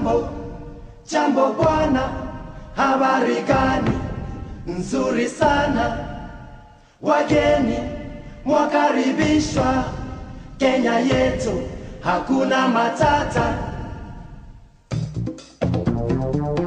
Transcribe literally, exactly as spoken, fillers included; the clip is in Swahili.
Jambo, jambo bwana, habari gani? Nzuri sana. Wageni mwakaribishwa Kenya yetu, hakuna matata.